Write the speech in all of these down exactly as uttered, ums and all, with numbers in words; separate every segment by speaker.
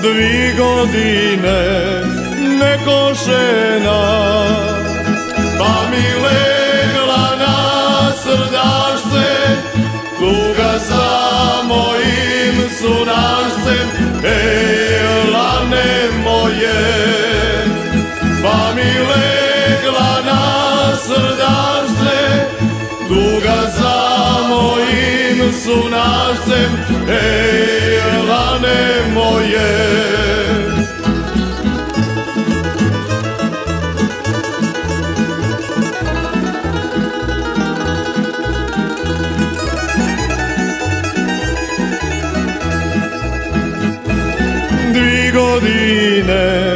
Speaker 1: dvi godine nekošena, pa mi legla na srdašce tuga za mojim sunašcem. Ej, lane moje, pa mi legla na srdašce tuga za mojim sunašcem. Ej, lane moje. Dvi godine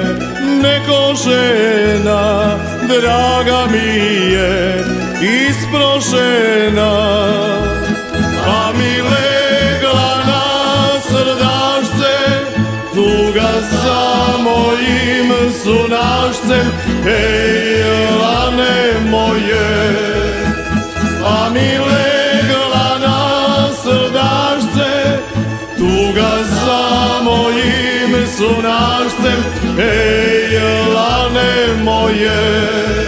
Speaker 1: nekošena, draga mi je isprošena, pa mi legla na srdašce tuga za mojim sunašcem. Ej, lane moje, pa mi legla na srdašce tuga za mojim sunašcem. Ej, lane moje.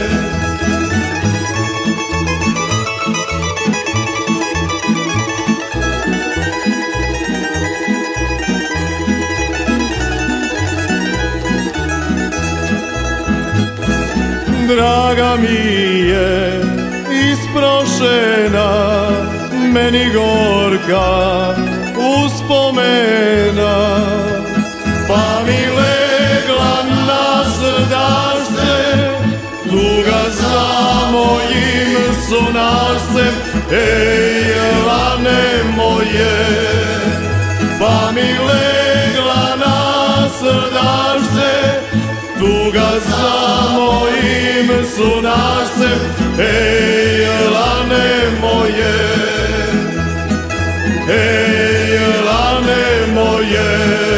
Speaker 1: Draga mi je isprošena, meni gorka uspomena, pa mi legla na srdašce tuga za mojim sunašcem. Ej, lane moje, pa mi legla na srdašce tuga za mojim sunašcem. Ej, lane moje, ej, lane moje.